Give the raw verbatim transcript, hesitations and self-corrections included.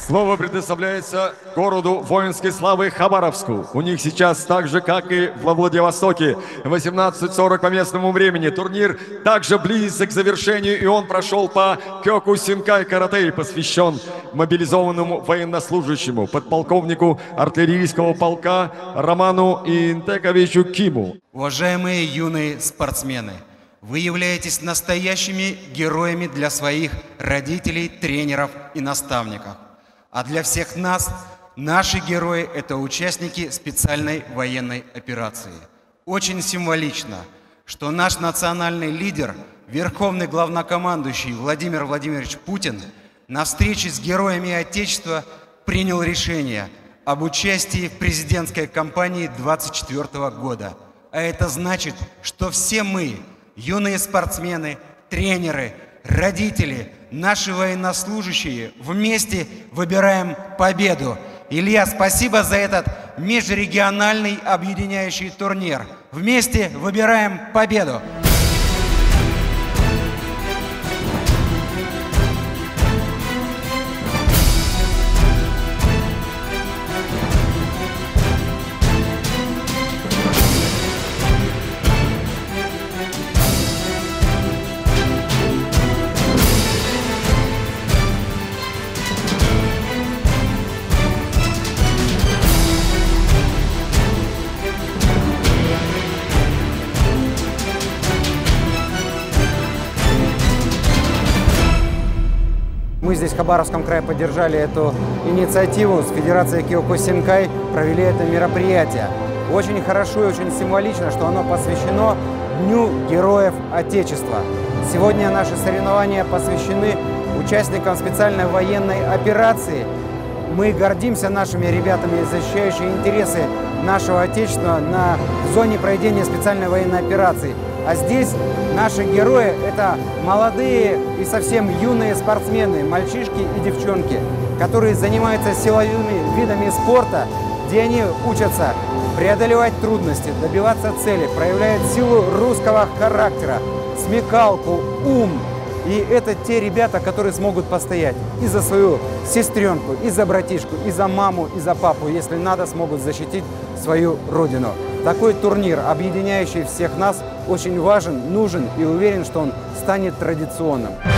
Слово предоставляется городу воинской славы Хабаровску. У них сейчас так же, как и во Владивостоке, восемнадцать сорок по местному времени. Турнир также близится к завершению, и он прошел по Кёкусинкай карате и посвящен мобилизованному военнослужащему, подполковнику артиллерийского полка Роману Интековичу Киму. Уважаемые юные спортсмены, вы являетесь настоящими героями для своих родителей, тренеров и наставников. А для всех нас наши герои – это участники специальной военной операции. Очень символично, что наш национальный лидер, верховный главнокомандующий Владимир Владимирович Путин на встрече с героями Отечества принял решение об участии в президентской кампании двадцать четвёртого года. А это значит, что все мы, юные спортсмены, тренеры, родители, наши военнослужащие вместе выбираем победу. Илья, спасибо за этот межрегиональный объединяющий турнир. Вместе выбираем победу. Мы здесь, в Хабаровском крае, поддержали эту инициативу с Федерацией Кёкусинкай, провели это мероприятие. Очень хорошо и очень символично, что оно посвящено Дню Героев Отечества. Сегодня наши соревнования посвящены участникам специальной военной операции. Мы гордимся нашими ребятами, защищающими интересы нашего Отечества на зоне проведения специальной военной операции. А здесь наши герои – это молодые и совсем юные спортсмены, мальчишки и девчонки, которые занимаются силовыми видами спорта, где они учатся преодолевать трудности, добиваться цели, проявляют силу русского характера, смекалку, ум. И это те ребята, которые смогут постоять и за свою сестренку, и за братишку, и за маму, и за папу, если надо, смогут защитить свою родину. Такой турнир, объединяющий всех нас, очень важен, нужен и уверен, что он станет традиционным.